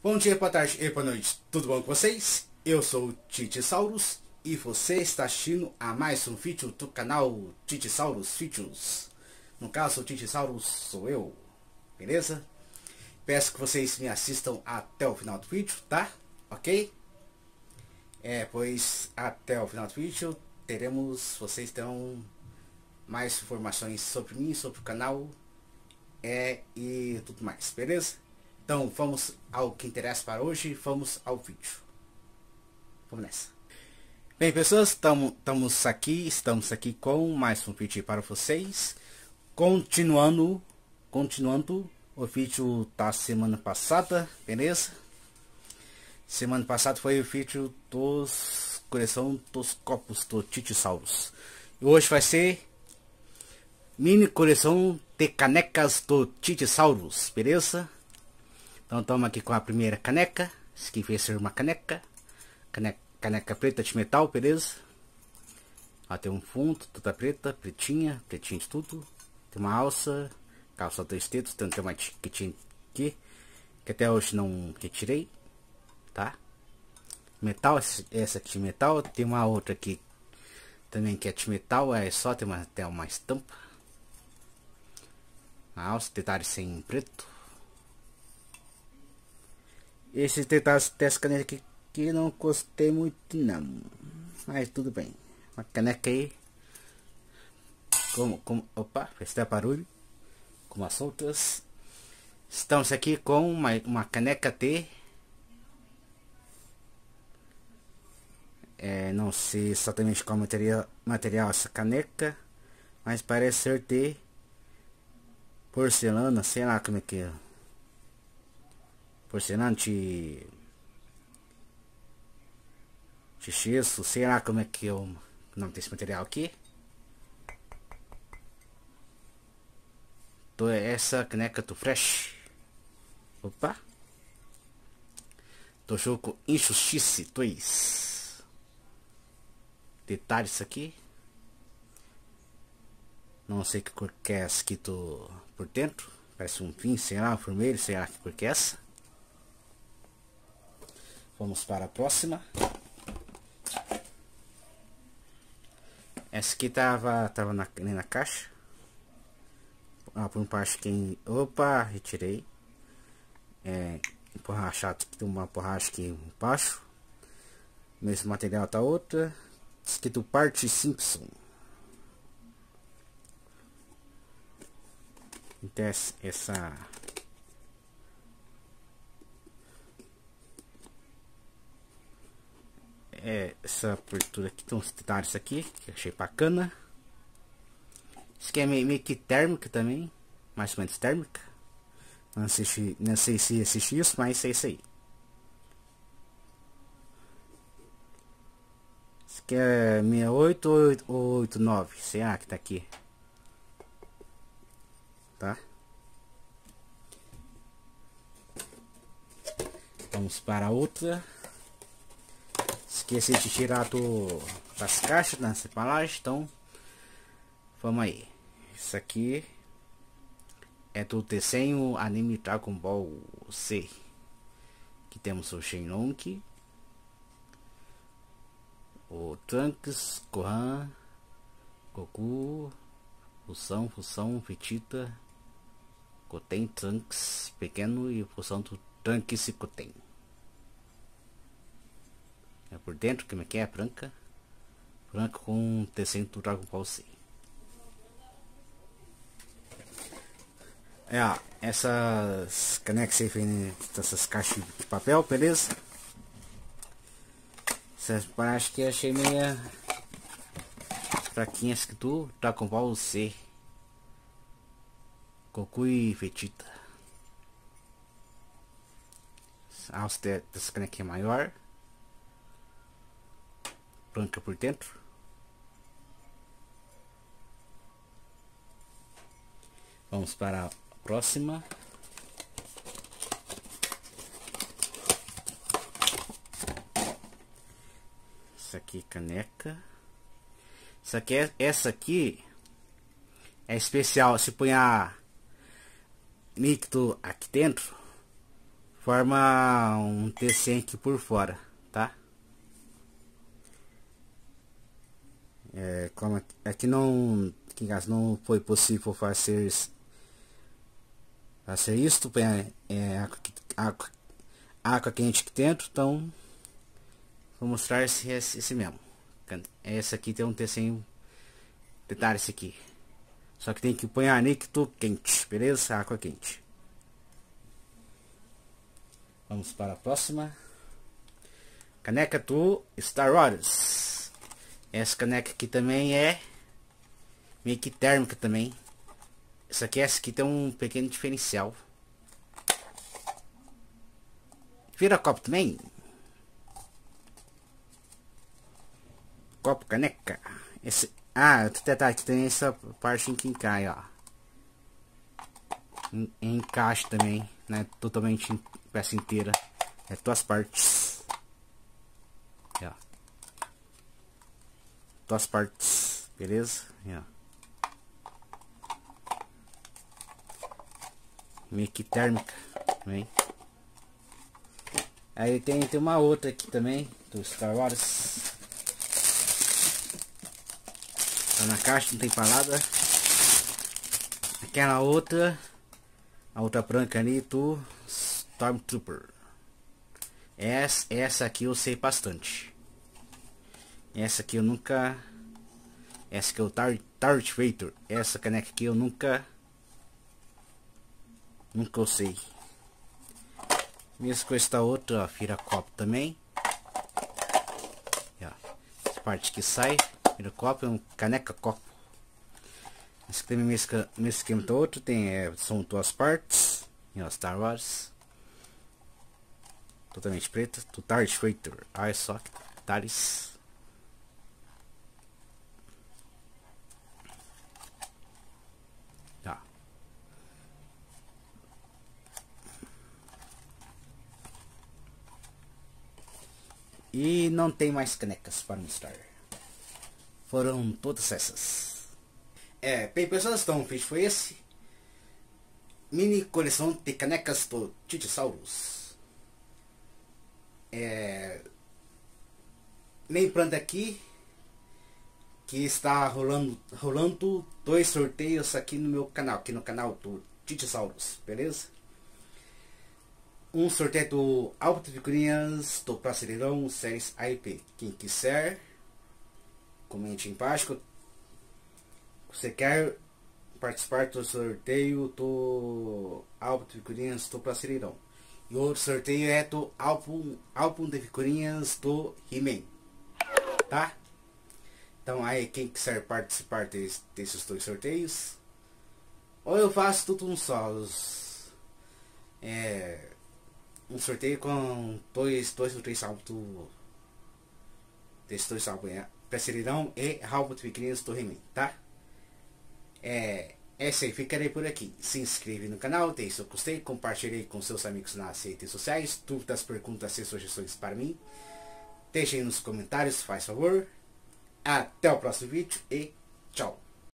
Bom dia, boa tarde e boa noite, tudo bom com vocês? Eu sou o Titisaurus e você está assistindo a mais um vídeo do canal Titisaurus Vídeos. No caso, o Titisaurus sou eu, beleza? Peço que vocês me assistam até o final do vídeo, tá? Ok? Pois até o final do vídeo vocês terão mais informações sobre mim, sobre o canal e tudo mais, beleza? Então vamos ao que interessa para hoje, vamos ao vídeo. Vamos nessa. Bem, pessoas, estamos aqui com mais um vídeo para vocês. Continuando o vídeo da semana passada, beleza? Semana passada foi o vídeo dos coleção dos copos do Titisaurus. E hoje vai ser mini coleção de canecas do Titisaurus, beleza? Então estamos aqui com a primeira caneca. Esse aqui vai ser uma caneca preta de metal, beleza? Ó, tem um fundo, toda preta, pretinha de tudo. Tem uma alça, calça 2 dedos, tem uma etiquetinha aqui, que até hoje não retirei, tá? Metal, essa aqui de metal. Tem uma outra aqui também que é de metal, só tem até uma estampa. A alça, detalhes sem preto. Esses detalhes dessa caneta aqui que não gostei muito não, mas tudo bem. Uma caneca aí opa, fez até barulho, como as outras. Estamos aqui com uma caneca T. Não sei exatamente qual material essa caneca, mas parece ser de porcelana, sei lá como é que é. Porcelana de gesso, sei lá como é que é o nome desse material aqui. Então essa caneca do Fresh. Opa! Do jogo Injustice 2. Detalhes aqui. Não sei que cor que é escrito por dentro. Parece um fim, sei lá, vermelho, sei lá que cor que é essa. Vamos para a próxima. Essa aqui tava na caixa. Por parte que... Opa, retirei. Emborrachado. Tem uma borracha aqui embaixo. Mesmo material tá outra. Escrito parte Simpson. Então essa abertura aqui, tem uns detalhes aqui que eu achei bacana. Isso aqui é meio que térmica também, mais ou menos térmica. Não sei se existe isso, mas é isso aí. Isso aqui é 68 ou 89, sei lá que tá aqui, tá? Vamos para a outra. Esqueci de tirar das caixas, das embalagens, então vamos aí. Isso aqui é do desenho anime Dragon Ball Z. Aqui temos o Shenlong, o Trunks, Gohan, Goku, Fusão, Vegeta, Goten, Trunks pequeno e fusão do Trunks e Goten. Por dentro, como é que é? Branca com desenho do Dragon Ball Z. Essas canecas aí vêm dessas caixas de papel, beleza? Acho que achei meia fraquinha do Dragon Ball Z, Goku e Vegeta. A alça dessa caneca é maior, branca por dentro. Vamos para a próxima. Essa aqui caneca. Essa aqui é especial. Se põe a líquido aqui dentro, forma um T100 aqui por fora, tá? Como aqui não, caso não foi possível fazer isto, água quente aqui dentro, então vou mostrar esse mesmo. Esse aqui tem um T100 detalhe esse aqui. Só que tem que pôr a líquido quente, beleza? Água quente. Vamos para a próxima. Caneca do Star Wars. Essa caneca aqui também é meio que térmica também. Essa aqui tem um pequeno diferencial. Vira copo também. Copo, caneca. Outro detalhe que tem essa parte que encai, ó. Encaixe também, né? Totalmente em peça inteira. É duas partes. Ó. Duas partes, beleza? Ó. Meio que térmica também. Aí tem uma outra aqui também do Star Wars. Tá na caixa, não tem palavra. Aquela outra, a outra branca ali do Stormtrooper. Essa aqui eu sei bastante. Essa aqui eu nunca. Essa aqui é o Darth Vader. Essa caneca aqui eu nunca usei. Mesmo com esta outra, ó, vira copo também. Ó, essa parte que sai, vira copo, é um caneca copo. Esse aqui também mesmo esquema do outro, são duas partes. E ó, Star Wars. Totalmente preta, do Darth Vader. Olha só que detalhes. Tá. E não tem mais canecas para mostrar. Foram todas essas. Bem pessoas, então o vídeo foi esse. Mini coleção de canecas do Titiosaurus. Lembrando aqui que está rolando 2 sorteios aqui no meu canal, aqui no canal do Titiosaurus, beleza? Um sorteio do álbum de figurinhas do Brasileirão Séries AIP. Quem quiser, comente embaixo. Você quer participar do sorteio do álbum de figurinhas do Brasileirão. E o outro sorteio é do álbum de figurinhas do He-Man, tá? Então aí quem quiser participar desses 2 sorteios, ou eu faço tudo um só. Um sorteio com dois ou três álbuns desses 2 álbuns, Brasileirão e álbum de figurinhas do He-Man, tá? Essa aí, ficarei por aqui. Se inscreve no canal, deixe seu gostei, compartilhe com seus amigos nas redes sociais. Dúvidas, perguntas e sugestões para mim, deixem nos comentários, faz favor. Até o próximo vídeo e tchau.